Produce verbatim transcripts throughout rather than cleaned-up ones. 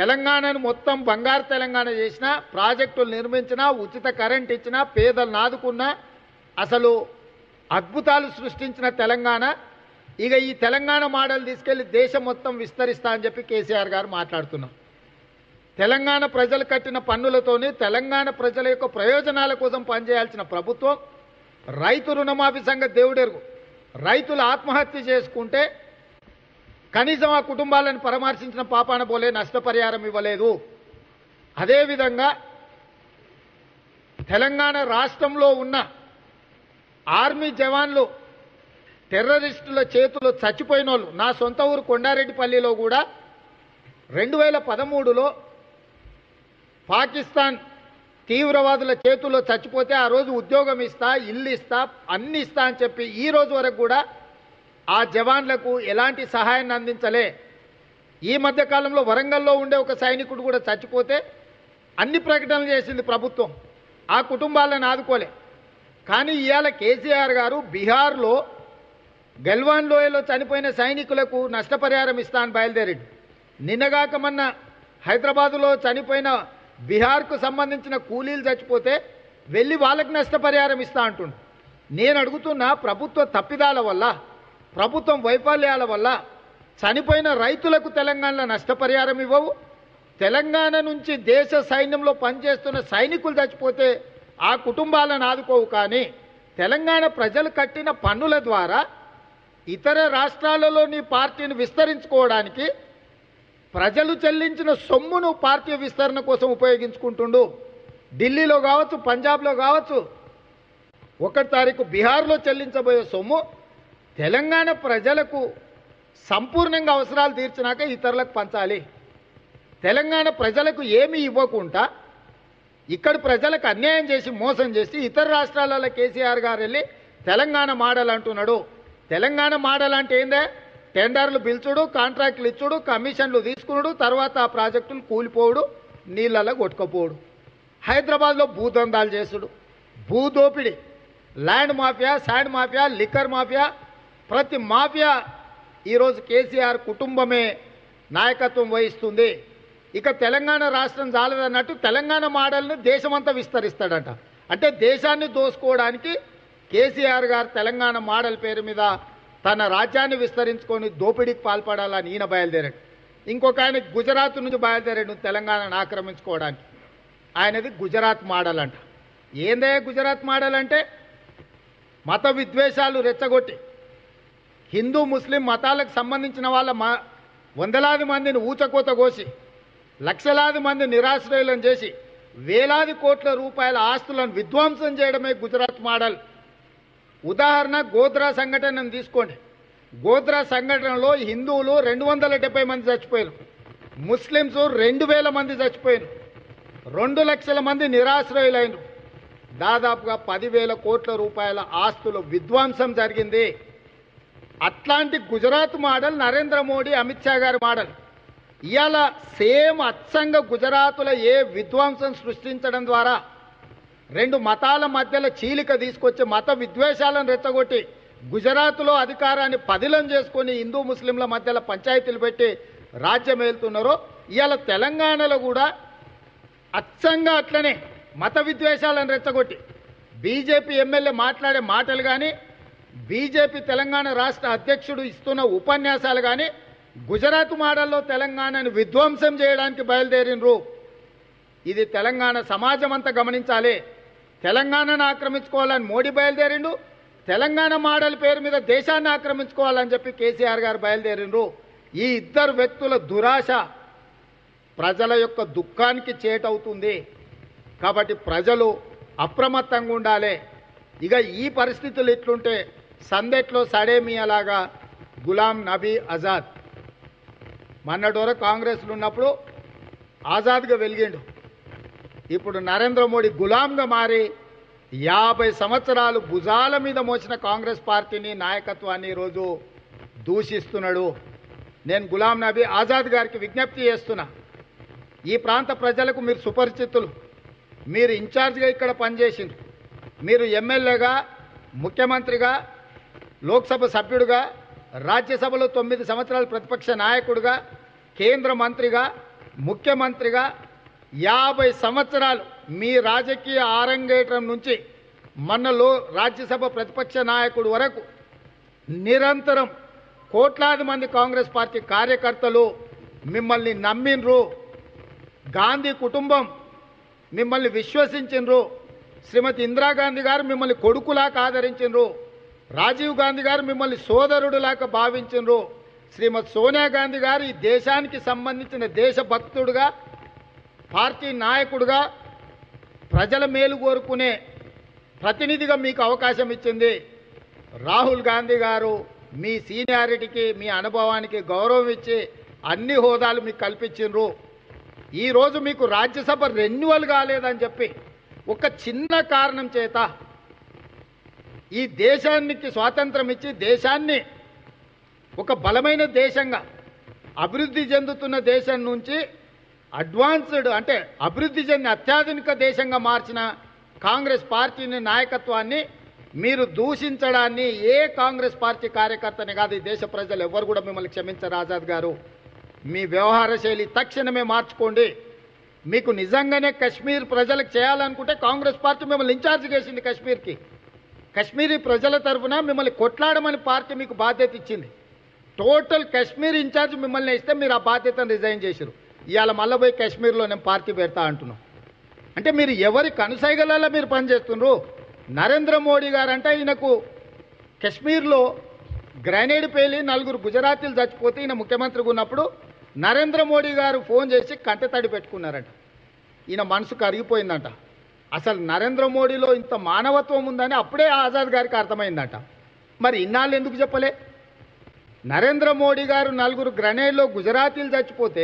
తెలంగాణను మొత్తం బంగారు తెలంగాణ చేసినా, ప్రాజెక్టులు నిర్మించినా, ఉచిత కరెంట్ ఇచ్చినా, పేదలను ఆదుకున్నా, అసలు అద్భుతాలు సృష్టించిన తెలంగాణ. ఇక ఈ తెలంగాణ మోడల్ తీసుకెళ్లి దేశం మొత్తం విస్తరిస్తా అని చెప్పి కేసీఆర్ గారు మాట్లాడుతున్నారు. తెలంగాణ ప్రజలు కట్టిన పన్నులతోని తెలంగాణ ప్రజల యొక్క ప్రయోజనాల కోసం పనిచేయాల్సిన ప్రభుత్వం రైతు రుణమాఫీ సంగతి దేవుడెరుగు. రైతులు ఆత్మహత్య చేసుకుంటే కనీసం ఆ కుటుంబాలను పరామర్శించిన పాపాన పోలే నష్టపరిహారం ఇవ్వలేదు. అదేవిధంగా తెలంగాణ రాష్ట్రంలో ఉన్న ఆర్మీ జవాన్లు టెర్రరిస్టుల చేతుల్లో చచ్చిపోయిన వాళ్ళు, నా సొంత ఊరు కొండారెడ్డిపల్లిలో కూడా రెండు వేల పదమూడులో పాకిస్తాన్ తీవ్రవాదుల చేతుల్లో చచ్చిపోతే ఆ రోజు ఉద్యోగం ఇస్తా, ఇల్లు ఇస్తా, అన్ని ఇస్తా అని చెప్పి ఈ రోజు వరకు కూడా ఆ జవాన్లకు ఎలాంటి సహాయాన్ని అందించలే. ఈ మధ్య కాలంలో వరంగల్లో ఉండే ఒక సైనికుడు కూడా చచ్చిపోతే అన్ని ప్రకటనలు చేసింది ప్రభుత్వం, ఆ కుటుంబాలను ఆదుకోలే. కానీ ఇవాళ కేసీఆర్ గారు బీహార్లో గల్వాన్ లోయలో చనిపోయిన సైనికులకు నష్టపరిహారం ఇస్తా అని బయలుదేరాడు. నిన్నగాక మొన్న హైదరాబాదులో చనిపోయిన బీహార్కు సంబంధించిన కూలీలు చచ్చిపోతే వెళ్ళి వాళ్ళకి నష్టపరిహారం ఇస్తా అంటుండు. నేను అడుగుతున్నా, ప్రభుత్వ తప్పిదాల వల్ల, ప్రభుత్వం వైఫల్యాల వల్ల చనిపోయిన రైతులకు తెలంగాణలో నష్టపరిహారం ఇవ్వవు. తెలంగాణ నుంచి దేశ సైన్యంలో పనిచేస్తున్న సైనికులు చచ్చిపోతే ఆ కుటుంబాలను ఆదుకోవు. కానీ తెలంగాణ ప్రజలు కట్టిన పన్నుల ద్వారా ఇతర రాష్ట్రాలలో నీ పార్టీని విస్తరించుకోవడానికి ప్రజలు చెల్లించిన సొమ్మును పార్టీ విస్తరణ కోసం ఉపయోగించుకుంటుండు. ఢిల్లీలో కావచ్చు, పంజాబ్లో కావచ్చు, ఒకటి తారీఖు బీహార్లో చెల్లించబోయే సొమ్ము తెలంగాణ ప్రజలకు సంపూర్ణంగా అవసరాలు తీర్చినాక ఇతరులకు పంచాలి. తెలంగాణ ప్రజలకు ఏమీ ఇవ్వకుండా ఇక్కడ ప్రజలకు అన్యాయం చేసి మోసం చేసి ఇతర రాష్ట్రాలలో కేసీఆర్ గారు వెళ్ళి తెలంగాణ మోడల్ అంటున్నాడు. తెలంగాణ మోడల్ అంటే ఏందే? టెండర్లు పిలుచుడు, కాంట్రాక్టులు ఇచ్చుడు, కమిషన్లు తీసుకున్నాడు, తర్వాత ఆ ప్రాజెక్టులు కూలిపోవుడు, నీళ్ళలో కొట్టుకపోవుడు. హైదరాబాద్లో భూదందాలు చేసుడు, భూదోపిడి, land mafia, sand mafia, liquor mafia, ప్రతి మాఫియా ఈరోజు కేసీఆర్ కుటుంబమే నాయకత్వం వహిస్తుంది. ఇక తెలంగాణ రాష్ట్రం చాలదన్నట్టు తెలంగాణ మోడల్ని దేశమంతా విస్తరిస్తాడట. అంటే దేశాన్ని దోసుకోవడానికి కేసీఆర్ గారు తెలంగాణ మోడల్ పేరు మీద తన రాజ్యాన్ని విస్తరించుకొని దోపిడీకి పాల్పడాలని ఈయన బయలుదేరాడు. ఇంకొక ఆయన గుజరాత్ నుంచి బయలుదేరాడు తెలంగాణను ఆక్రమించుకోవడానికి. ఆయనది గుజరాత్ మోడల్ అంట. ఏందే గుజరాత్ మోడల్ అంటే? మత విద్వేషాలు రెచ్చగొట్టి హిందూ ముస్లిం మతాలకు సంబంధించిన వాళ్ళ మా వందలాది మందిని ఊచకోత కోసి లక్షలాది మంది నిరాశ్రయులను చేసి వేలాది కోట్ల రూపాయల ఆస్తులను విధ్వంసం చేయడమే గుజరాత్ మోడల్. ఉదాహరణ గోధ్రా సంఘటనను తీసుకోండి. గోధ్రా సంఘటనలో హిందువులు రెండు వందల డెబ్బై మంది చచ్చిపోయారు, ముస్లిమ్స్ రెండు వేల మంది చచ్చిపోయారు, రెండు లక్షల మంది నిరాశ్రయులైన, దాదాపుగా పదివేల కోట్ల రూపాయల ఆస్తులు విధ్వంసం జరిగింది. అట్లాంటి గుజరాత్ మోడల్ నరేంద్ర మోడీ, అమిత్ షా గారి మోడల్. ఇవాళ సేమ్ అచ్చంగా గుజరాత్లో ఏ విధ్వంసం సృష్టించడం ద్వారా రెండు మతాల మధ్యలో చీలిక తీసుకొచ్చి మత విద్వేషాలను రెచ్చగొట్టి గుజరాత్లో అధికారాన్ని పదిలం చేసుకొని హిందూ ముస్లింల మధ్యలో పంచాయతీలు పెట్టి రాజ్యం వెళ్తున్నారో, ఇవాళ తెలంగాణలో కూడా అచ్చంగా అట్లనే మత విద్వేషాలను రెచ్చగొట్టి బీజేపీ ఎమ్మెల్యే మాట్లాడే మాటలు కానీ, బీజేపీ తెలంగాణ రాష్ట్ర అధ్యక్షుడు ఇస్తున్న ఉపన్యాసాలు కానీ గుజరాత్ మోడల్లో తెలంగాణను విధ్వంసం చేయడానికి బయలుదేరినరు. ఇది తెలంగాణ సమాజం అంతా గమనించాలి. తెలంగాణను ఆక్రమించుకోవాలని మోడీ బయలుదేరిండు, తెలంగాణ మోడల్ పేరు మీద దేశాన్ని ఆక్రమించుకోవాలని చెప్పి కేసీఆర్ గారు బయలుదేరిండ్రు. ఈ ఇద్దరు వ్యక్తుల దురాశ ప్రజల యొక్క దుఃఖానికి చేటవుతుంది. కాబట్టి ప్రజలు అప్రమత్తంగా ఉండాలి. ఇక ఈ పరిస్థితులు ఇట్లుంటే సందెట్లో సడేమియాలాగా గులాం నబీ ఆజాద్ మొన్నటి వరకు కాంగ్రెస్లో ఉన్నప్పుడు ఆజాద్గా వెలిగిండు. ఇప్పుడు నరేంద్ర మోడీ గులాంగా మారి యాభై సంవత్సరాలు భుజాల మీద మోసిన కాంగ్రెస్ పార్టీని, నాయకత్వాన్ని ఈరోజు దూషిస్తున్నాడు. నేను గులాం నబీ ఆజాద్ గారికి విజ్ఞప్తి చేస్తున్నా, ఈ ప్రాంత ప్రజలకు మీరు సుపరిచితులు, మీరు ఇన్ఛార్జ్గా ఇక్కడ పనిచేసిండ్రు, మీరు ఎమ్మెల్యేగా, ముఖ్యమంత్రిగా, లోక్సభ సభ్యుడిగా, రాజ్యసభలో తొమ్మిది సంవత్సరాలు ప్రతిపక్ష నాయకుడిగా, కేంద్ర మంత్రిగా ముఖ్యమంత్రిగా యాభై సంవత్సరాలు మీ రాజకీయ ఆరంగేట్రం నుంచి మనలో రాజ్యసభ ప్రతిపక్ష నాయకుడు వరకు నిరంతరం కోట్లాది మంది కాంగ్రెస్ పార్టీ కార్యకర్తలు మిమ్మల్ని నమ్మిండ్రు. గాంధీ కుటుంబం మిమ్మల్ని విశ్వసించిండ్రు. శ్రీమతి ఇందిరాగాంధీ గారు మిమ్మల్ని కొడుకులాగా ఆదరించిండ్రు. రాజీవ్ గాంధీ గారు మిమ్మల్ని సోదరుడులాగా భావించిండ్రు. శ్రీమతి సోనియా గాంధీ గారు ఈ దేశానికి సంబంధించిన దేశభక్తుడుగా, పార్టీ నాయకుడుగా, ప్రజల మేలు కోరుకునే ప్రతినిధిగా మీకు అవకాశం ఇచ్చింది. రాహుల్ గాంధీ గారు మీ సీనియారిటీకి, మీ అనుభవానికి గౌరవం ఇచ్చి అన్ని హోదాలు మీకు కల్పించిండ్రు. ఈరోజు మీకు రాజ్యసభ రెన్యువల్ కాలేదని చెప్పి ఒక చిన్న కారణం చేత ఈ దేశానికి స్వాతంత్రం ఇచ్చి దేశాన్ని ఒక బలమైన దేశంగా, అభివృద్ధి చెందుతున్న దేశం నుంచి అడ్వాన్స్డ్ అంటే అభివృద్ధి చెందిన అత్యాధునిక దేశంగా మార్చిన కాంగ్రెస్ పార్టీని నాయకత్వాన్ని మీరు దూషించడాన్ని ఏ కాంగ్రెస్ పార్టీ కార్యకర్తని కాదు, ఈ దేశ ప్రజలు ఎవరు కూడా మిమ్మల్ని క్షమించరు. ఆజాద్ గారు, మీ వ్యవహార శైలి తక్షణమే మార్చుకోండి. మీకు నిజంగానే కశ్మీర్ ప్రజలకు చేయాలనుకుంటే కాంగ్రెస్ పార్టీ మిమ్మల్ని ఇన్ఛార్జ్ చేసింది కశ్మీర్కి. కశ్మీరీ ప్రజల తరఫున మిమ్మల్ని కొట్లాడమని పార్టీ మీకు బాధ్యత ఇచ్చింది. టోటల్ కశ్మీర్ ఇన్ఛార్జ్ మిమ్మల్ని ఇస్తే మీరు ఆ బాధ్యతను రిజైన్ చేశారు. ఇవాళ మళ్ళీ పోయి కశ్మీర్లో నేను పార్టీ పెడతా అంటున్నాం. అంటే మీరు ఎవరి కనుసైగలలో మీరు పనిచేస్తున్నారు. నరేంద్ర మోడీ గారంటే ఈయనకు కశ్మీర్లో గ్రెనేడ్ పేలి నలుగురు గుజరాతీలు చచ్చిపోతే ఈయన ముఖ్యమంత్రిగా ఉన్నప్పుడు నరేంద్ర మోడీ గారు ఫోన్ చేసి కంటతడి పెట్టుకున్నారంట. ఈయన మనసు కరిగిపోయిందంట. అసలు నరేంద్ర మోడీలో ఇంత మానవత్వం ఉందని అప్పుడే ఆజాద్ గారికి అర్థమైందంట. మరి ఇన్నాళ్ళు ఎందుకు చెప్పలే? నరేంద్ర మోడీ గారు నలుగురు గ్రెనేడ్లో గుజరాతీలు చచ్చిపోతే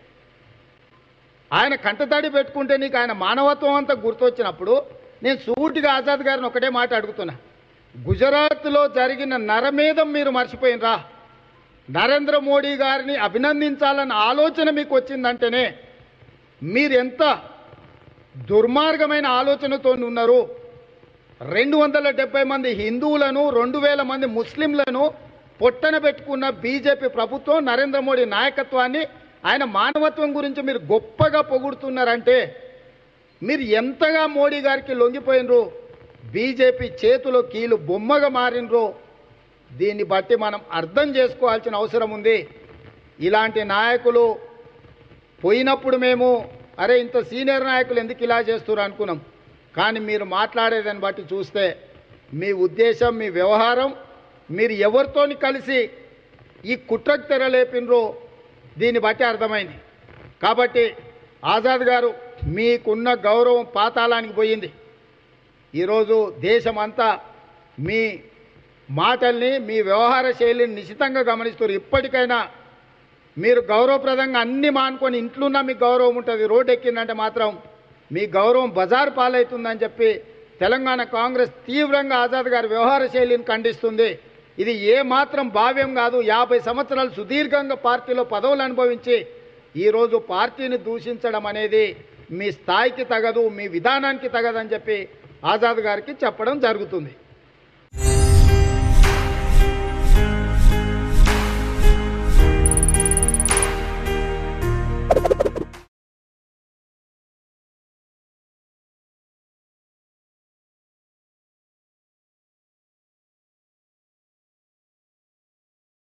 ఆయన కంటతడి పెట్టుకుంటే నీకు ఆయన మానవత్వం అంతా గుర్తొచ్చినప్పుడు నేను సూటిగా ఆజాద్ గారిని ఒకటే మాట అడుగుతున్నా. గుజరాత్లో జరిగిన నరమేధం మీరు మర్చిపోయినరా? నరేంద్ర మోడీ గారిని అభినందించాలన్న ఆలోచన మీకు వచ్చిందంటేనే మీరు ఎంత దుర్మార్గమైన ఆలోచనతో ఉన్నారు. రెండు వందల డెబ్బై మంది హిందువులను, రెండు వేల మంది ముస్లింలను పొట్టన పెట్టుకున్న బీజేపీ ప్రభుత్వం, నరేంద్ర మోడీ నాయకత్వాన్ని, ఆయన మానవత్వం గురించి మీరు గొప్పగా పొగుడుతున్నారంటే మీరు ఎంతగా మోడీ గారికి లొంగిపోయినరు, బీజేపీ చేతిలో కీలు బొమ్మగా మారినరు. దీన్ని బట్టి మనం అర్థం చేసుకోవాల్సిన అవసరం ఉంది. ఇలాంటి నాయకులు పోయినప్పుడు మేము అరే ఇంత సీనియర్ నాయకులు ఎందుకు ఇలా చేస్తున్నారు అనుకున్నాం. కానీ మీరు మాట్లాడేదాన్ని బట్టి చూస్తే మీ ఉద్దేశం, మీ వ్యవహారం, మీరు ఎవరితోని కలిసి ఈ కుట్రకు తెరలేపినరో దీన్ని బట్టి అర్థమైంది. కాబట్టి ఆజాద్ గారు, మీకున్న గౌరవం పాతాళానికి పోయింది. ఈరోజు దేశమంతా మీ మాటల్ని, మీ వ్యవహార శైలిని నిశితంగా గమనిస్తారు. ఇప్పటికైనా మీరు గౌరవప్రదంగా అన్ని మానుకొని ఇంట్లోన్నా మీకు గౌరవం ఉంటుంది, రోడ్డు ఎక్కిందంటే మాత్రం మీ గౌరవం బజారు పాలవుతుందని చెప్పి తెలంగాణ కాంగ్రెస్ తీవ్రంగా ఆజాద్ గారి వ్యవహార శైలిని ఖండిస్తుంది. ఇది ఏ మాత్రం భావ్యం కాదు. యాభై సంవత్సరాలు సుదీర్ఘంగా పార్టీలో పదవులు అనుభవించి ఈరోజు పార్టీని దూషించడం అనేది మీ స్థాయికి తగదు, మీ విధానానికి తగదని చెప్పి ఆజాద్ గారికి చెప్పడం జరుగుతుంది.